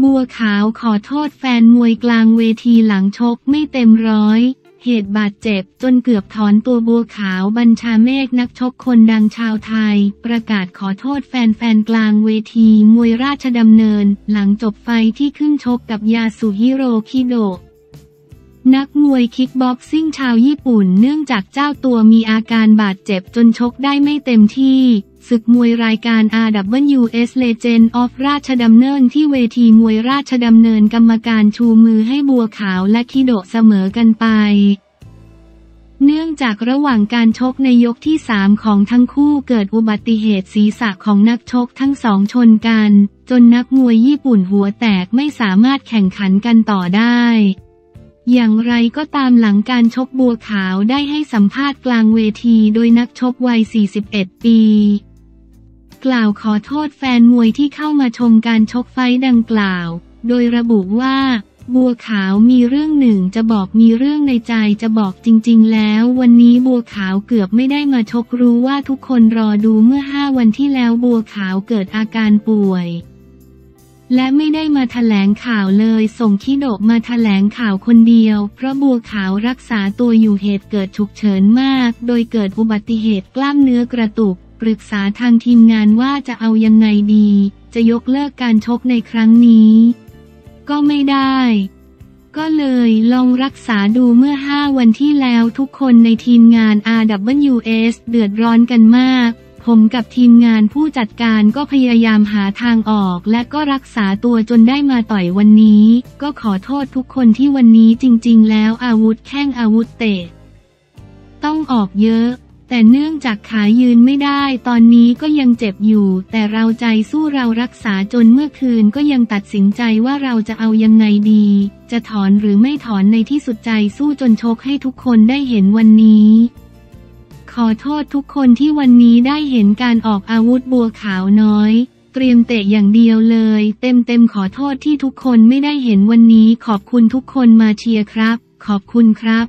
บัวขาวขอโทษแฟนมวยกลางเวทีหลังชกไม่เต็มร้อยเหตุบาดเจ็บจนเกือบถอนตัวบัวขาวบัญชาเมฆนักชกคนดังชาวไทยประกาศขอโทษแฟนๆกลางเวทีมวยราชดำเนินหลังจบไฟที่ขึ้นชกกับยาสุฮิโรคิโดะนักมวยคิกบ็อกซิ่งชาวญี่ปุ่นเนื่องจากเจ้าตัวมีอาการบาดเจ็บจนชกได้ไม่เต็มที่ศึกมวยรายการ RWS Legend of ราชดำเนินที่เวทีมวยราชดำเนินกรรมการชูมือให้บัวขาวและคิโดะเสมอกันไปเนื่องจากระหว่างการชกในยกที่3ของทั้งคู่เกิดอุบัติเหตุศีรษะของนักชกทั้งสองชนกันจนนักมวยญี่ปุ่นหัวแตกไม่สามารถแข่งขันกันต่อได้อย่างไรก็ตามหลังการชกบัวขาวได้ให้สัมภาษณ์กลางเวทีโดยนักชกวัย41 ปีกล่าวขอโทษแฟนมวยที่เข้ามาชมการชกไฟท์ดังกล่าวโดยระบุว่าบัวขาวมีเรื่องหนึ่งจะบอกมีเรื่องในใจจะบอกจริงๆแล้ววันนี้บัวขาวเกือบไม่ได้มาชกรู้ว่าทุกคนรอดูเมื่อ5 วันที่แล้วบัวขาวเกิดอาการป่วยและไม่ได้มาแถลงข่าวเลยส่งคิโดะมาแถลงข่าวคนเดียวเพราะบัวขาวรักษาตัวอยู่เหตุเกิดฉุกเฉินมากโดยเกิดอุบัติเหตุกล้ามเนื้อกระตุกปรึกษาทางทีมงานว่าจะเอายังไงดีจะยกเลิกการชกในครั้งนี้ก็ไม่ได้ก็เลยลองรักษาดูเมื่อ5 วันที่แล้วทุกคนในทีมงาน RWS เดือดร้อนกันมากผมกับทีมงานผู้จัดการก็พยายามหาทางออกและก็รักษาตัวจนได้มาต่อยวันนี้ก็ขอโทษทุกคนที่วันนี้จริงๆแล้วอาวุธแข้งอาวุธเตะต้องออกเยอะแต่เนื่องจากขายืนไม่ได้ตอนนี้ก็ยังเจ็บอยู่แต่เราใจสู้เรารักษาจนเมื่อคืนก็ยังตัดสินใจว่าเราจะเอายังไงดีจะถอนหรือไม่ถอนในที่สุดใจสู้จนชกให้ทุกคนได้เห็นวันนี้ขอโทษทุกคนที่วันนี้ได้เห็นการออกอาวุธบัวขาวน้อยเตรียมเตะอย่างเดียวเลยเต็มขอโทษที่ทุกคนไม่ได้เห็นวันนี้ขอบคุณทุกคนมาเชียร์ครับขอบคุณครับ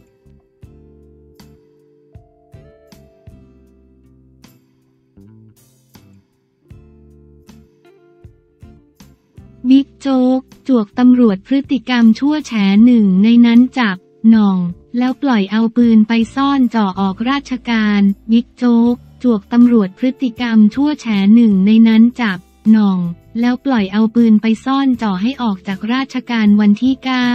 บิ๊กโจ๊กจวกตำรวจพฤติกรรมชั่วแฉ1ในนั้นจับหน่องแล้วปล่อยเอาปืนไปซ่อนจ่อออกราชการบิ๊กโจ๊กจวกตำรวจพฤติกรรมชั่วแฉ1ในนั้นจับหน่องแล้วปล่อยเอาปืนไปซ่อนจ่อให้ออกจากราชการวันที่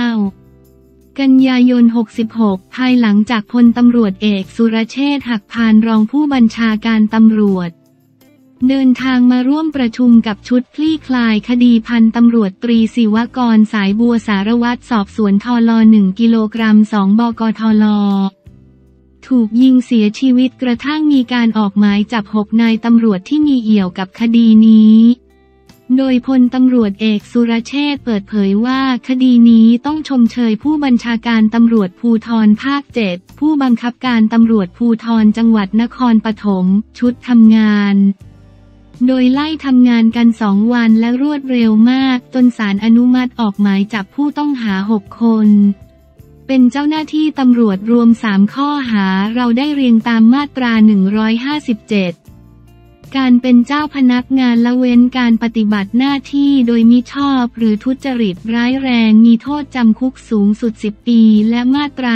9 กันยายน 66ภายหลังจากพลตำรวจเอกสุรเชษฐ์หักพานรองผู้บัญชาการตำรวจเดินทางมาร่วมประชุมกับชุดคลี่คลายคดีพันตำรวจตรีศิวกรสายบัวสารวัตรสอบสวนทล1 กิโลกรัม2 บกทลถูกยิงเสียชีวิตกระทั่งมีการออกหมายจับ6 นายตำรวจที่มีเอี่ยวกับคดีนี้โดยพลตำรวจเอกสุรเชษฐ์เปิดเผยว่าคดีนี้ต้องชมเชยผู้บัญชาการตำรวจภูธรภาค 7ผู้บังคับการตำรวจภูธรจังหวัดนครปฐมชุดทำงานโดยไล่ทำงานกัน2 วันและรวดเร็วมากจนศาลอนุมัติออกหมายจับผู้ต้องหา6 คนเป็นเจ้าหน้าที่ตำรวจรวม3 ข้อหาเราได้เรียงตามมาตรา157การเป็นเจ้าพนักงานละเว้นการปฏิบัติหน้าที่โดยมิชอบหรือทุจริตร้ายแรงมีโทษจำคุกสูงสุด10 ปีและมาตรา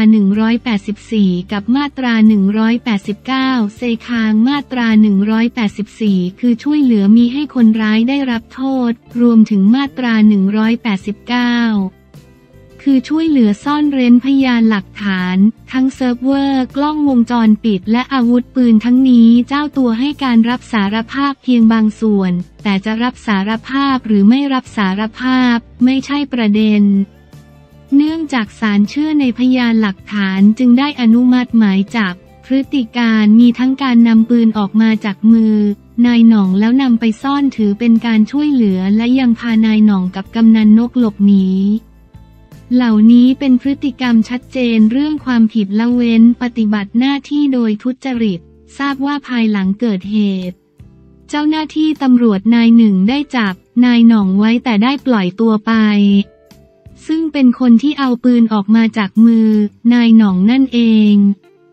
184กับมาตรา189เซคางมาตรา184คือช่วยเหลือมิให้คนร้ายได้รับโทษรวมถึงมาตรา189คือช่วยเหลือซ่อนเร้นพยานหลักฐานทั้งเซิร์ฟเวอร์กล้องวงจรปิดและอาวุธปืนทั้งนี้เจ้าตัวให้การรับสารภาพเพียงบางส่วนแต่จะรับสารภาพหรือไม่รับสารภาพไม่ใช่ประเด็นเนื่องจากศาลเชื่อในพยานหลักฐานจึงได้อนุมัติหมายจับพฤติการมีทั้งการนำปืนออกมาจากมือนายหน่องแล้วนำไปซ่อนถือเป็นการช่วยเหลือและยังพานายหน่องกับกำนันนกหลบหนีเหล่านี้เป็นพฤติกรรมชัดเจนเรื่องความผิดละเว้นปฏิบัติหน้าที่โดยทุจริตทราบว่าภายหลังเกิดเหตุเจ้าหน้าที่ตำรวจนายหนึ่งได้จับนายหน่องไว้แต่ได้ปล่อยตัวไปซึ่งเป็นคนที่เอาปืนออกมาจากมือนายหน่องนั่นเอง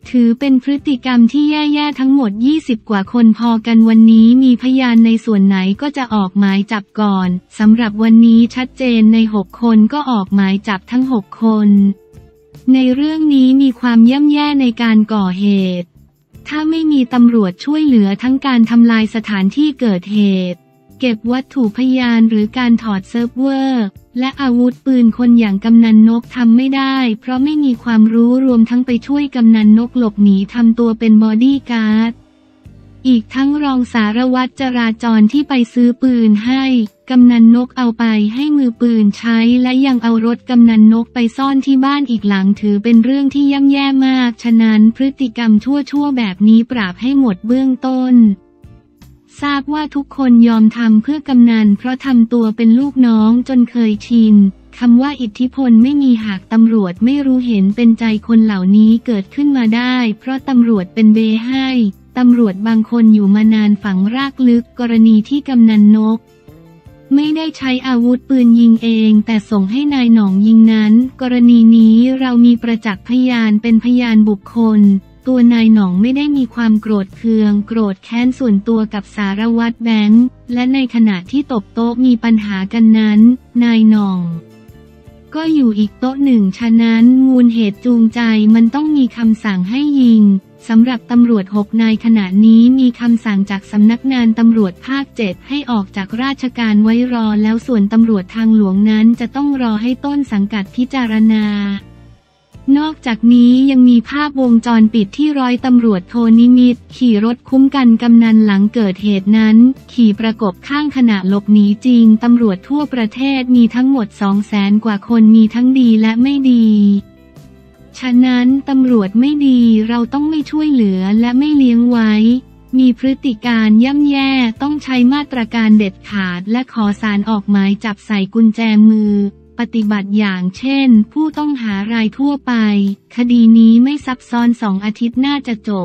ถือเป็นพฤติกรรมที่แย่ๆทั้งหมด20กว่าคนพอกันวันนี้มีพยานในส่วนไหนก็จะออกหมายจับก่อนสำหรับวันนี้ชัดเจนใน6คนก็ออกหมายจับทั้ง6คนในเรื่องนี้มีความย่ำแย่ในการก่อเหตุถ้าไม่มีตำรวจช่วยเหลือทั้งการทำลายสถานที่เกิดเหตุเก็บวัตถุพยานหรือการถอดเซิร์ฟเวอร์และอาวุธปืนคนอย่างกำนันนกทำไม่ได้เพราะไม่มีความรู้รวมทั้งไปช่วยกำนันนกหลบหนีทำตัวเป็นบอดี้การ์ดอีกทั้งรองสารวัตรจราจรที่ไปซื้อปืนให้กำนันนกเอาไปให้มือปืนใช้และยังเอารถกำนันนกไปซ่อนที่บ้านอีกหลังถือเป็นเรื่องที่ย่ำแย่มากฉะนั้นพฤติกรรมชั่วๆแบบนี้ปราบให้หมดเบื้องต้นทราบว่าทุกคนยอมทำเพื่อกำนันเพราะทำตัวเป็นลูกน้องจนเคยชินคำว่าอิทธิพลไม่มีหากตำรวจไม่รู้เห็นเป็นใจคนเหล่านี้เกิดขึ้นมาได้เพราะตำรวจเป็นเบให้ตำรวจบางคนอยู่มานานฝังรากลึกกรณีที่กำนันนกไม่ได้ใช้อาวุธปืนยิงเองแต่ส่งให้นายหน่องยิงนั้นกรณีนี้เรามีประจักษ์พยานเป็นพยานบุคคลตัวนายหน่องไม่ได้มีความโกรธเคืองโกรธแค้นส่วนตัวกับสารวัตรแบงค์และในขณะที่ตบโต๊ะมีปัญหากันนั้นนายหน่องก็อยู่อีกโต๊ะหนึ่งฉะนั้นมูลเหตุจูงใจมันต้องมีคำสั่งให้ยิงสำหรับตำรวจ6นายขณะนี้มีคำสั่งจากสำนักงานตำรวจภาค7ให้ออกจากราชการไว้รอแล้วส่วนตำรวจทางหลวงนั้นจะต้องรอให้ต้นสังกัดพิจารณานอกจากนี้ยังมีภาพวงจรปิดที่ร้อยตำรวจโทนิมิตรขี่รถคุ้มกันกำนันหลังเกิดเหตุนั้นขี่ประกบข้างขณะหลบหนีจริงตำรวจทั่วประเทศมีทั้งหมด200,000 กว่าคนมีทั้งดีและไม่ดีฉะนั้นตำรวจไม่ดีเราต้องไม่ช่วยเหลือและไม่เลี้ยงไว้มีพฤติการย่ำแย่ต้องใช้มาตรการเด็ดขาดและขอศาลออกหมายจับใส่กุญแจมือปฏิบัติอย่างเช่นผู้ต้องหารายทั่วไปคดีนี้ไม่ซับซ้อน2 อาทิตย์น่าจะจบ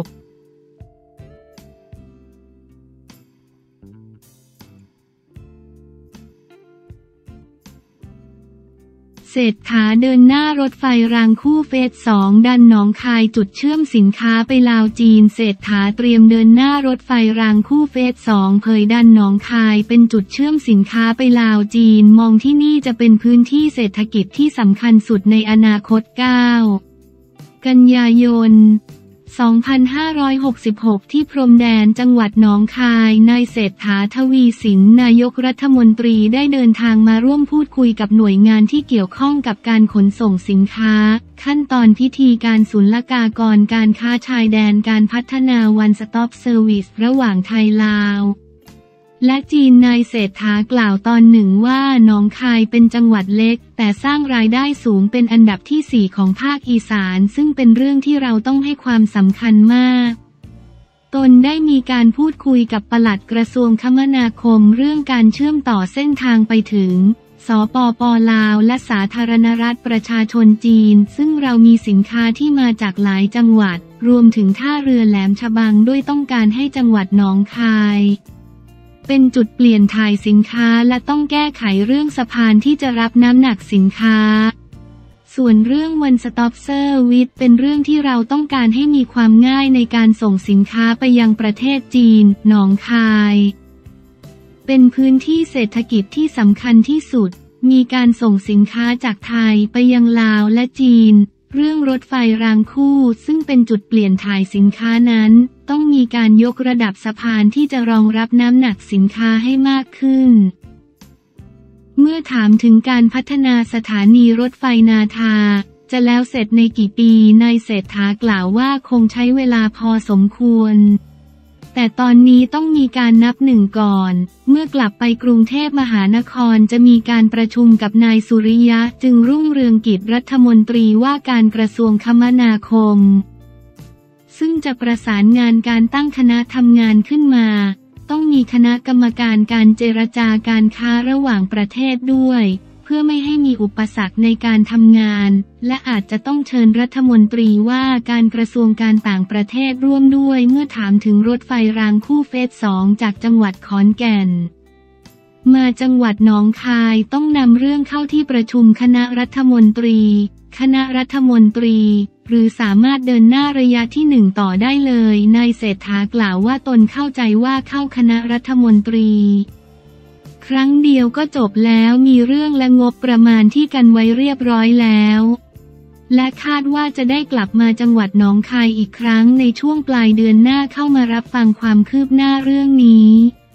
เศรษฐาเดินหน้ารถไฟรางคู่เฟส 2ดันหนองคายจุดเชื่อมสินค้าไปลาวจีนเศรษฐาเตรียมเดินหน้ารถไฟรางคู่เฟส 2เผยดันหนองคายเป็นจุดเชื่อมสินค้าไปลาวจีนมองที่นี่จะเป็นพื้นที่เศรษฐกิจที่สำคัญสุดในอนาคต 9 กันยายน2566ที่พรมแดนจังหวัดหนองคายนายเศรษฐาทวีสินนายกรัฐมนตรีได้เดินทางมาร่วมพูดคุยกับหน่วยงานที่เกี่ยวข้องกับการขนส่งสินค้าขั้นตอนพิธีการศุลกากรการค้าชายแดนการพัฒนา One Stop Service ระหว่างไทยลาวและจีนนายเศรษฐากล่าวตอนหนึ่งว่าหนองคายเป็นจังหวัดเล็กแต่สร้างรายได้สูงเป็นอันดับที่4ของภาคอีสานซึ่งเป็นเรื่องที่เราต้องให้ความสำคัญมากตนได้มีการพูดคุยกับปลัดกระทรวงคมนาคมเรื่องการเชื่อมต่อเส้นทางไปถึงสปป.ลาวและสาธารณรัฐประชาชนจีนซึ่งเรามีสินค้าที่มาจากหลายจังหวัดรวมถึงท่าเรือแหลมฉบังด้วยต้องการให้จังหวัดหนองคายเป็นจุดเปลี่ยนถ่ายสินค้าและต้องแก้ไขเรื่องสะพานที่จะรับน้ำหนักสินค้าส่วนเรื่อง One Stop Service เป็นเรื่องที่เราต้องการให้มีความง่ายในการส่งสินค้าไปยังประเทศจีนหนองคายเป็นพื้นที่เศรษฐกิจที่สำคัญที่สุดมีการส่งสินค้าจากไทยไปยังลาวและจีนเรื่องรถไฟรางคู่ซึ่งเป็นจุดเปลี่ยนถ่ายสินค้านั้นต้องมีการยกระดับสะพานที่จะรองรับน้ำหนักสินค้าให้มากขึ้นเมื่อถามถึงการพัฒนาสถานีรถไฟนาทาจะแล้วเสร็จในกี่ปีนายเศรษฐากล่าวว่าคงใช้เวลาพอสมควรแต่ตอนนี้ต้องมีการนับหนึ่งก่อนเมื่อกลับไปกรุงเทพมหานครจะมีการประชุมกับนายสุริยะจึงรุ่งเรืองกิจรัฐมนตรีว่าการกระทรวงคมนาคมซึ่งจะประสานงานการตั้งคณะทำงานขึ้นมาต้องมีคณะกรรมการการเจรจาการค้าระหว่างประเทศด้วยเพื่อไม่ให้มีอุปสรรคในการทำงานและอาจจะต้องเชิญรัฐมนตรีว่าการกระทรวงการต่างประเทศร่วมด้วยเมื่อถามถึงรถไฟรางคู่เฟส 2จากจังหวัดขอนแก่นมาจังหวัดหนองคายต้องนำเรื่องเข้าที่ประชุมคณะรัฐมนตรีหรือสามารถเดินหน้าระยะที่1ต่อได้เลยนายเศรษฐากล่าวว่าตนเข้าใจว่าเข้าคณะรัฐมนตรีครั้งเดียวก็จบแล้วมีเรื่องและงบประมาณที่กันไว้เรียบร้อยแล้วและคาดว่าจะได้กลับมาจังหวัดหนองคายอีกครั้งในช่วงปลายเดือนหน้าเข้ามารับฟังความคืบหน้าเรื่องนี้